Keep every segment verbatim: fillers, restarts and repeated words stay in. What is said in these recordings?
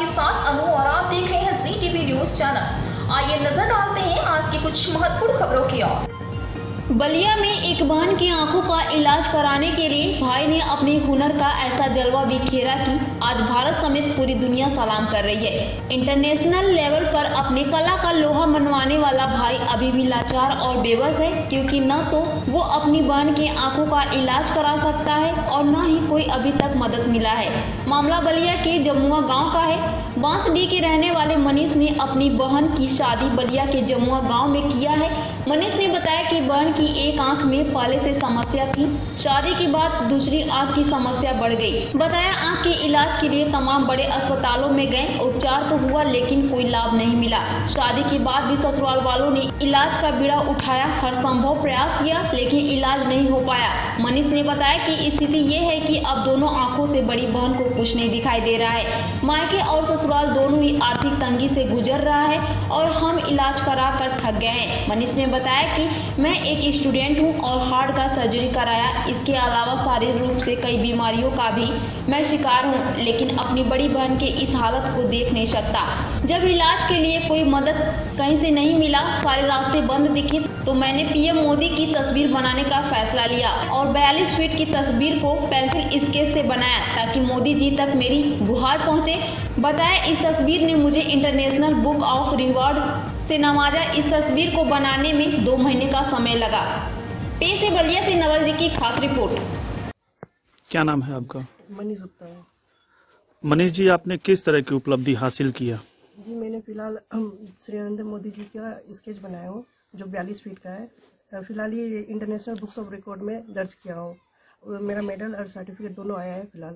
आपके साथ अनु और आप देख रहे हैं जी टीवी न्यूज चैनल। आइए नजर डालते हैं आज की कुछ महत्वपूर्ण खबरों की ओर। बलिया में एक बहन की आंखों का इलाज कराने के लिए भाई ने अपने हुनर का ऐसा जलवा बिखेरा कि आज भारत समेत पूरी दुनिया सलाम कर रही है। इंटरनेशनल लेवल पर अपने कला का लोहा मनवाने वाला भाई अभी भी लाचार और बेबस है, क्योंकि न तो वो अपनी बहन की आंखों का इलाज करा सकता है और न ही कोई अभी तक मदद मिला है। मामला बलिया के जमुआ गाँव का है। बांसडीह के रहने वाले मनीष ने अपनी बहन की शादी बलिया के जमुआ गाँव में किया है। मनीष ने बताया कि बहन की एक आंख में पहले से समस्या थी, शादी के बाद दूसरी आंख की समस्या बढ़ गई। बताया आंख के इलाज के लिए तमाम बड़े अस्पतालों में गए, उपचार तो हुआ लेकिन कोई लाभ नहीं मिला। शादी के बाद भी ससुराल वालों ने इलाज का बीड़ा उठाया, हर संभव प्रयास किया लेकिन इलाज नहीं हो पाया। मनीष ने बताया कि स्थिति ये है कि अब दोनों आंखों से बड़ी बहन को कुछ नहीं दिखाई दे रहा है। मायके और ससुराल दोनों ही आर्थिक तंगी से गुजर रहा है और हम इलाज करा कर थक गए हैं। मनीष ने बताया कि मैं एक स्टूडेंट हूं और हार्ट का सर्जरी कराया, इसके अलावा शारीरिक रूप से कई बीमारियों का भी मैं शिकार हूं, लेकिन अपनी बड़ी बहन के इस हालत को देख नहीं सकता। जब इलाज के लिए कोई मदद कहीं से नहीं मिला, सारे रास्ते बंद दिखे, तो मैंने पीएम मोदी की तस्वीर बनाने का फैसला लिया और बयालीस फीट की तस्वीर को पेंसिल स्केच से बनाया ताकि मोदी जी तक मेरी गुहार पहुंचे। बताया इस तस्वीर ने मुझे इंटरनेशनल बुक ऑफ रिकॉर्ड से नवाजा। इस तस्वीर को बनाने में दो महीने का समय लगा। पेश है बलिया से नवल जी की खास रिपोर्ट। क्या नाम है आपका? मनीष गुप्ता है। मनीष जी, आपने किस तरह की उपलब्धि हासिल किया? जी, मैंने फिलहाल श्री नरेंद्र मोदी जी का स्केच बनाया हूँ जो बयालीस फीट का है। फिलहाल ये इंटरनेशनल बुक्स ऑफ रिकॉर्ड में दर्ज किया हूँ। मेरा मेडल और सर्टिफिकेट दोनों आया है फिलहाल।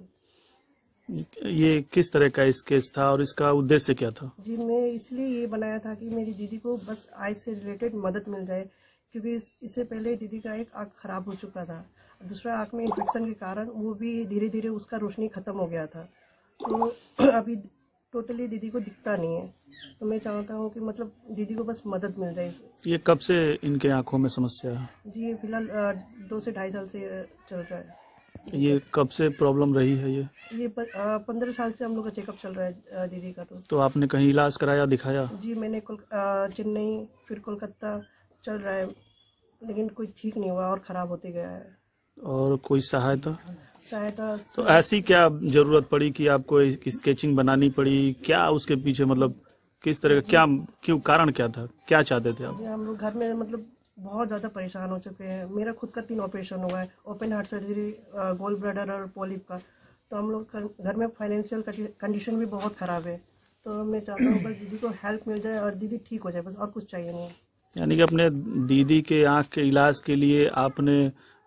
ये किस तरह का स्केच था और इसका उद्देश्य क्या था? जी, मैं इसलिए ये बनाया था कि मेरी दीदी को बस आई से रिलेटेड मदद मिल जाए, क्योंकि इससे पहले दीदी का एक आँख खराब हो चुका था, दूसरा आँख में इन्फेक्शन के कारण वो भी धीरे धीरे उसका रोशनी खत्म हो गया था। तो अभी टोटली दीदी को दिखता नहीं है। तो मैं चाहता हूँ कि मतलब दीदी को बस मदद मिल जाए। ये कब से इनके आंखों में समस्या है? जी, फिलहाल दो से ढाई साल से चल रहा है। ये कब से प्रॉब्लम रही है? ये ये पंद्रह साल से हम लोग का चेकअप चल रहा है दीदी का। तो तो आपने कहीं इलाज कराया, दिखाया? जी, मैंने चेन्नई फिर कोलकाता चल रहा है, लेकिन कोई ठीक नहीं हुआ और खराब होते गया है। और कोई सहायता सहायता तो ऐसी क्या जरूरत पड़ी कि आपको स्केचिंग बनानी पड़ी? क्या उसके पीछे मतलब किस तरह का, क्या क्यों, कारण क्या था, क्या चाहते थे आप? हम लोग घर में मतलब बहुत ज्यादा परेशान हो चुके हैं। मेरा खुद का तीन ऑपरेशन हुआ है, open heart surgery, gall bladder और पॉलिप का। तो हम लोग घर में फाइनेंशियल कंडीशन भी बहुत खराब है। तो मैं चाहता हूँ बस दीदी को हेल्प मिल जाए और दीदी ठीक हो जाए, बस और कुछ चाहिए नहीं। यानी कि अपने दीदी के आंख के इलाज के लिए आपने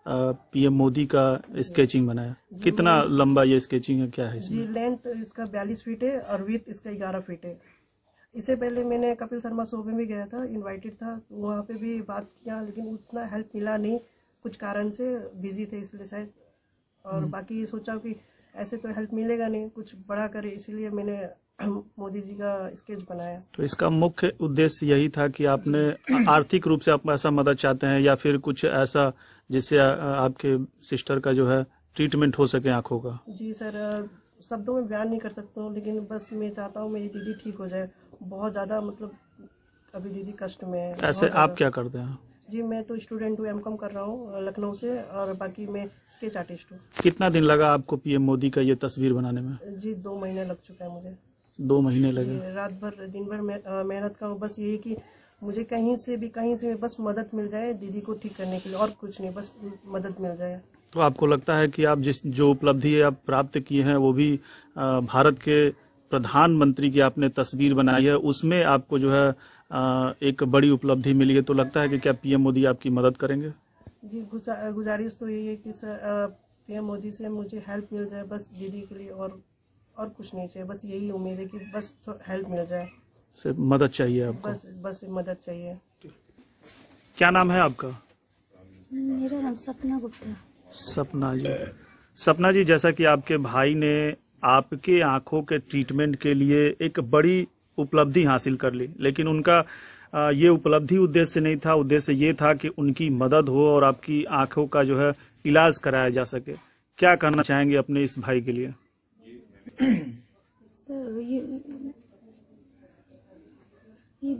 पीएम मोदी का स्केचिंग बनाया। कितना लंबा ये स्केचिंग है, क्या है इसमें? जी, लेंथ इसका बयालीस फीट है और विड्थ इसका ग्यारह फीट है। इससे पहले मैंने कपिल शर्मा शो में भी गया था, इनवाइटेड था, वहाँ पे भी बात किया, लेकिन उतना हेल्प मिला नहीं, कुछ कारण से बिजी थे इसलिए शायद। और बाकी सोचा कि ऐसे तो हेल्प मिलेगा नहीं, कुछ बड़ा करे, इसलिए मैंने मोदी जी का स्केच बनाया। तो इसका मुख्य उद्देश्य यही था कि आपने आर्थिक रूप से आप ऐसा मदद चाहते हैं या फिर कुछ ऐसा जिससे आपके सिस्टर का जो है ट्रीटमेंट हो सके आंखों का? जी सर, शब्दों में बयान नहीं कर सकता हूँ, लेकिन बस मैं चाहता हूँ मेरी दीदी ठीक हो जाए। बहुत ज्यादा मतलब अभी दीदी कष्ट में है। ऐसे आप क्या करते हैं? जी, मैं तो स्टूडेंट हूँ, एमकॉम कर रहा हूँ लखनऊ से, और बाकी मैं स्केच आर्टिस्ट हूँ। कितना दिन लगा आपको पीएम मोदी का ये तस्वीर बनाने में? जी, दो महीने लग चुका है मुझे। दो महीने लगे? रात भर दिन भर मेहनत का, बस यही कि मुझे कहीं से भी कहीं से बस मदद मिल जाए दीदी को ठीक करने के लिए, और कुछ नहीं, बस मदद मिल जाए। तो आपको लगता है कि आप जिस जो उपलब्धि आप प्राप्त किए हैं वो भी भारत के प्रधानमंत्री की आपने तस्वीर बनाई है, उसमें आपको जो है एक बड़ी उपलब्धि मिली है, तो लगता है कि क्या पीएम मोदी आपकी मदद करेंगे? जी, गुजारिश तो यही है कि पीएम मोदी से मुझे हेल्प मिल जाए बस दीदी के लिए, और और कुछ नहीं चाहिए, बस यही उम्मीद है कि बस तो हेल्प मिल जाए, सिर्फ मदद चाहिए आपको? बस बस मदद चाहिए। क्या नाम है आपका? मेरा नाम सपना गुप्ता। सपना जी, सपना जी, जैसा कि आपके भाई ने आपके आंखों के ट्रीटमेंट के लिए एक बड़ी उपलब्धि हासिल कर ली, लेकिन उनका ये उपलब्धि उद्देश्य नहीं था। उद्देश्य ये था कि उनकी मदद हो और आपकी आंखों का जो है इलाज कराया जा सके। क्या करना चाहेंगे अपने इस भाई के लिए? सर, ये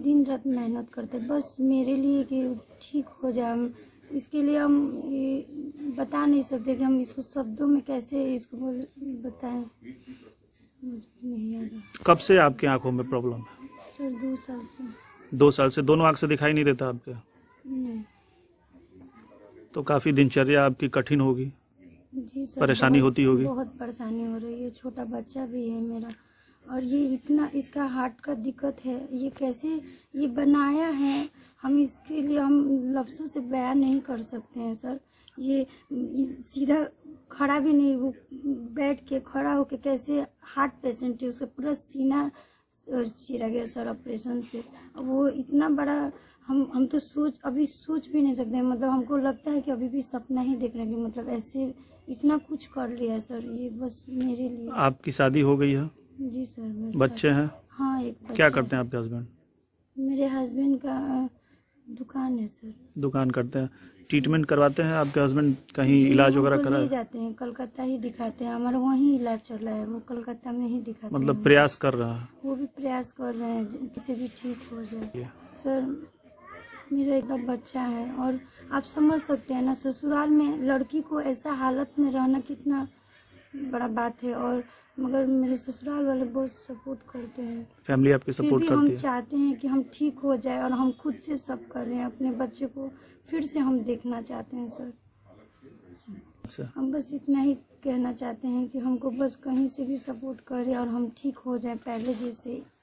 दिन रात मेहनत करते हैं बस मेरे लिए कि ठीक हो जाए। हम इसके लिए हम ये बता नहीं सकते कि हम इसको शब्दों में कैसे इसको बोल बताएं। मुझे नहीं आ रहा। कब से आपकी आंखों में प्रॉब्लम है? सर दो साल से। दो साल से दोनों आंख से दिखाई नहीं देता आपके? नहीं। तो काफी दिनचर्या आपकी कठिन होगी, जी सर। परेशानी बहुत- होती होगी। बहुत परेशानी हो रही है। छोटा बच्चा भी है मेरा और ये इतना इसका हार्ट का दिक्कत है। ये कैसे ये बनाया है हम इसके लिए हम लफ्जों से बयान नहीं कर सकते हैं सर। ये सीधा खड़ा भी नहीं, वो बैठ के खड़ा होके कैसे हार्ट पेशेंट है उसका पूरा सीना चीरा गया सर ऑपरेशन से। वो इतना बड़ा हम हम तो सोच अभी सोच भी नहीं सकते। मतलब हमको लगता है कि अभी भी सपना ही देख रहे हैं कि मतलब ऐसे इतना कुछ कर लिया सर ये बस मेरे लिए। आपकी शादी हो गई है? जी सर। मेरे बच्चे साथ- हैं? हाँ एक क्या बच्चा करते हैं आपके हस्बैंड? है। मेरे हस्बैंड का अ, दुकान है सर। दुकान करते हैं। ट्रीटमेंट करवाते हैं आपके हस्बैंड? कहीं इलाज वगैरह उनको ले कराए? जाते हैं, कलकत्ता ही दिखाते हैं। हमारा वहीं इलाज चल रहा है, वो कलकत्ता में ही दिखाते मतलब हैं। प्रयास कर रहा है? वो भी प्रयास कर रहे हैं किसी भी ठीक हो जाए। ये। सर मेरा एक बच्चा है और आप समझ सकते हैं ना ससुराल में लड़की को ऐसा हालत में रहना कितना बड़ा बात है। और मगर मेरे ससुराल वाले बहुत सपोर्ट करते हैं। फैमिली आपकी फिर सपोर्ट भी हम करती है? चाहते हैं कि हम ठीक हो जाए और हम खुद से सब कर रहे हैं। अपने बच्चे को फिर से हम देखना चाहते हैं सर। अच्छा। हम बस इतना ही कहना चाहते हैं कि हमको बस कहीं से भी सपोर्ट करें और हम ठीक हो जाए पहले जैसे।